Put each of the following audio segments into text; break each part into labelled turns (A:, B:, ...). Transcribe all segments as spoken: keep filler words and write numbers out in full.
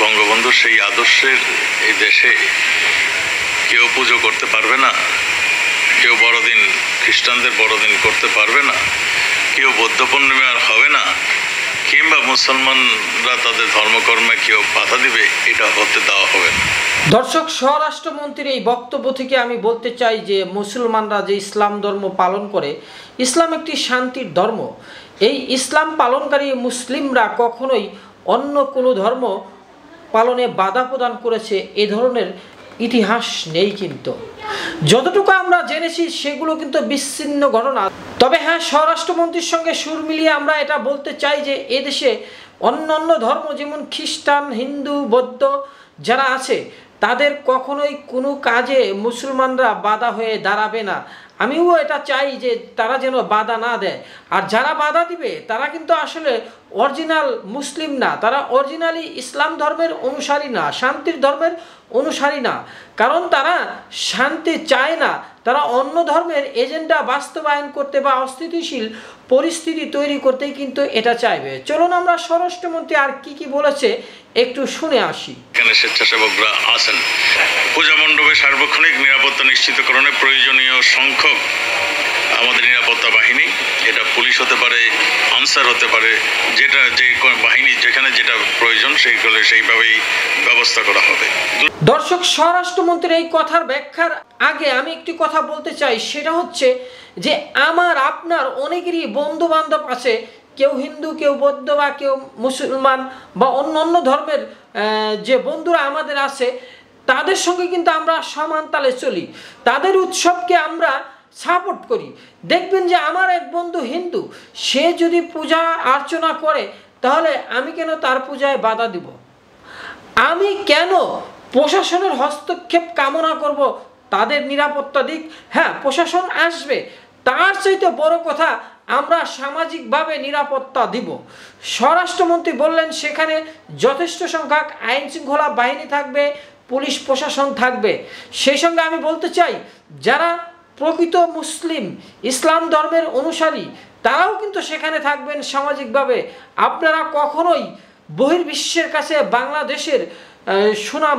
A: বঙ্গবন্ধুর সেই আদর্শের এই দেশে কেউ পুজো করতে পারবে না, কেউ বড়দিন খ্রিস্টানদের বড়দিন করতে পারবে না, কেউ বৌদ্ধ পূর্ণিমার হবে না, কিংবা মুসলমানরা তাদের ধর্মকর্মে কেউ বাধা দিবে, এটা হতে দেওয়া হবে না।
B: দর্শক, স্বরাষ্ট্রমন্ত্রীর এই বক্তব্য থেকে আমি বলতে চাই যে মুসলমানরা যে ইসলাম ধর্ম পালন করে, ইসলাম একটি শান্তির ধর্ম। এই ইসলাম পালনকারী মুসলিমরা কখনোই অন্য কোনো ধর্ম পালনে বাধা প্রদান করেছে এ ধরনের ইতিহাস নেই। কিন্তু যতটুকু আমরা জেনেছি সেগুলো কিন্তু বিচ্ছিন্ন ঘটনা। তবে হ্যাঁ, স্বরাষ্ট্রমন্ত্রীর সঙ্গে সুর মিলিয়ে আমরা এটা বলতে চাই যে এদেশে অন্য অন্য ধর্ম যেমন খ্রিস্টান, হিন্দু, বৌদ্ধ যারা আছে তাদের কখনোই কোনো কাজে মুসলমানরা বাধা হয়ে দাঁড়াবে না। আমিও এটা চাই যে তারা যেন বাধা না দেয়। আর যারা বাধা দিবে তারা কিন্তু আসলে অরিজিনাল মুসলিম না, তারা অরিজিনালি ইসলাম ধর্মের অনুসারী না, শান্তির ধর্মের অনুসারী না। কারণ তারা শান্তি চায় না, তারা অন্য ধর্মের এজেন্ডা বাস্তবায়ন করতে বা অস্থিতিশীল পরিস্থিতি তৈরি করতেই কিন্তু এটা চাইবে। চলুন আমরা স্বরাষ্ট্রমন্ত্রী আর কি কি বলেছে একটু শুনে আসি।
A: এখানে স্বেচ্ছাসেবকরা আছেন। পূজা মণ্ডপে সার্বক্ষণিক নিরাপত্তা নিশ্চিতকরণে প্রয়োজনীয় সংখ্যক আমাদের নিরাপত্তা বাহিনী, এটা পুলিশ হতে পারে, আনসার হতে পারে, যেটা যে বাহিনী যেখানে যেটা প্রয়োজন সেইগুলো সেইভাবেই ব্যবস্থা করা হবে।
B: দর্শক, স্বরাষ্ট্রমন্ত্রীর এই কথার ব্যাখ্যার আগে আমি একটি কথা বলতে চাই, সেটা হচ্ছে যে আমার আপনার অনেকেরই বন্ধু বান্ধব আছে, কেউ হিন্দু, কেউ বৌদ্ধ বা কেউ মুসলমান বা অন্য অন্য ধর্মের যে বন্ধুরা আমাদের আছে তাদের সঙ্গে কিন্তু আমরা সমান তালে চলি, তাদের উৎসবকে আমরা সাপোর্ট করি। দেখবেন যে আমার এক বন্ধু হিন্দু, সে যদি পূজা অর্চনা করে তাহলে আমি কেন তার পূজায় বাধা দিব? আমি কেন প্রশাসনের হস্তক্ষেপ কামনা করব তাদের নিরাপত্তা দিক? হ্যাঁ, প্রশাসন আসবে, তার চাইতে বড় কথা আমরা সামাজিকভাবে নিরাপত্তা দিব। স্বরাষ্ট্রমন্ত্রী বললেন সেখানে যথেষ্ট সংখ্যক আইন শৃঙ্খলা বাহিনী থাকবে, পুলিশ প্রশাসন থাকবে। সেই সঙ্গে আমি বলতে চাই যারা প্রকৃত মুসলিম ইসলাম ধর্মের অনুসারী তারাও কিন্তু সেখানে থাকবেন সামাজিকভাবে। আপনারা কখনোই বহির্বিশ্বের কাছে বাংলাদেশের সুনাম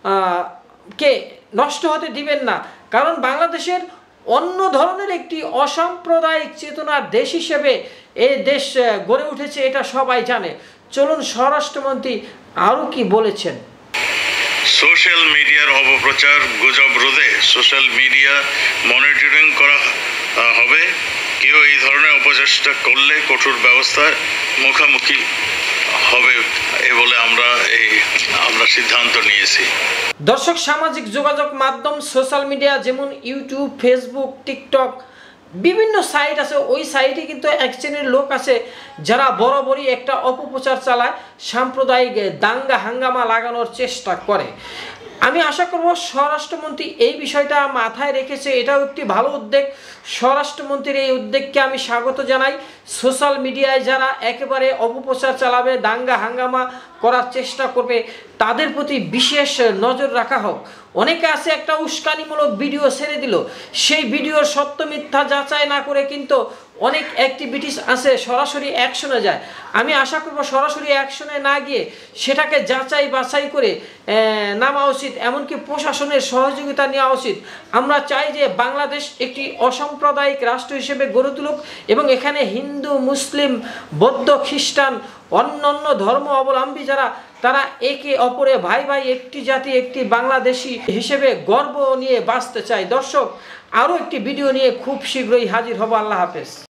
B: কে নষ্ট হতে দিবেন না, কারণ বাংলাদেশের অন্য ধরনের একটি অসাম্প্রদায়িক চেতনার দেশ হিসেবে এই দেশ গড়ে উঠেছে, এটা সবাই জানে। চলুন স্বরাষ্ট্রমন্ত্রী আরও কি বলেছেন।
A: সোশ্যাল মিডিয়ার অপপ্রচার গুজব রোধে সোশ্যাল মিডিয়া মনিটরিং করা হবে। কেউ এই ধরনের অপচেষ্টা করলে কঠোর ব্যবস্থার মুখোমুখি হবে এ বলে আমরা এই আমরা সিদ্ধান্ত নিয়েছি।
B: দর্শক, সামাজিক যোগাযোগ মাধ্যম সোশ্যাল মিডিয়া যেমন ইউটিউব, ফেসবুক, টিকটক বিভিন্ন সাইট আছে, ওই সাইটে কিন্তু এক শ্রেণীর লোক আছে যারা বরাবরই একটা অপপ্রচার চালায়, সাম্প্রদায়িক দাঙ্গা হাঙ্গামা লাগানোর চেষ্টা করে। আমি আশা করব স্বরাষ্ট্রমন্ত্রী এই বিষয়টা মাথায় রেখেছে, এটাও একটি ভালো উদ্যোগ। স্বরাষ্ট্রমন্ত্রীর এই উদ্যোগকে আমি স্বাগত জানাই। সোশ্যাল মিডিয়ায় যারা একেবারে অপপ্রচার চালাবে, দাঙ্গা হাঙ্গামা করার চেষ্টা করবে, তাদের প্রতি বিশেষ নজর রাখা হোক। অনেকে আছে একটা উস্কানিমূলক ভিডিও ছেড়ে দিল, সেই ভিডিওর সত্য মিথ্যা যাচাই না করে কিন্তু অনেক অ্যাক্টিভিটিস আছে সরাসরি অ্যাকশনে যায়। আমি আশা করব সরাসরি অ্যাকশনে না গিয়ে সেটাকে যাচাই বাছাই করে নামা উচিত, এমনকি প্রশাসনের সহযোগিতা নেওয়া উচিত। আমরা চাই যে বাংলাদেশ একটি অসাম্প্রদায়িক রাষ্ট্র হিসেবে গড়ে তুলুক এবং এখানে হিন্দু, মুসলিম, বৌদ্ধ, খ্রিস্টান অন্য অন্য ধর্ম অবলম্বী যারা তারা একে অপরে ভাই ভাই একটি জাতি একটি বাংলাদেশি হিসেবে গর্ব নিয়ে বাঁচতে চায়। দর্শক, আরও একটি ভিডিও নিয়ে খুব শীঘ্রই হাজির হব। আল্লাহ হাফেজ।